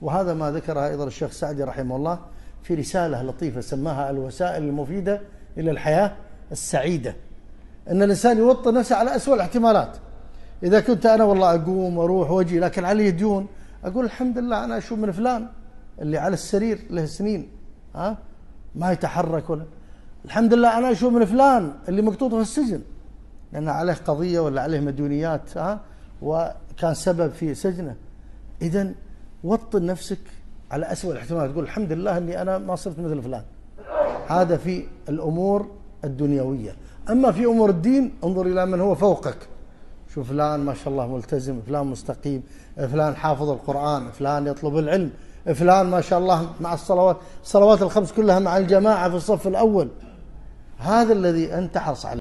وهذا ما ذكره أيضا الشيخ سعدي رحمه الله في رسالة لطيفة سماها الوسائل المفيدة إلى الحياة السعيدة. أن الإنسان يوطن نفسه على أسوأ الاحتمالات. إذا كنت أنا والله أقوم وأروح وأجي لكن علي ديون، أقول الحمد لله أنا أشوف من فلان اللي على السرير له سنين ما يتحرك، ولا الحمد لله أنا أشوف من فلان اللي مقطوط في السجن لأن عليه قضية ولا عليه مديونيات وكان سبب في سجنه. إذن وطن نفسك على أسوأ الاحتمالات، تقول الحمد لله أني أنا ما صرت مثل فلان. هذا في الأمور الدنيوية. أما في أمور الدين انظر إلى من هو فوقك، شوف فلان ما شاء الله ملتزم، فلان مستقيم، فلان حافظ القرآن، فلان يطلب العلم، فلان ما شاء الله مع الصلوات الخمس كلها مع الجماعة في الصف الأول. هذا الذي أنت حرص عليه.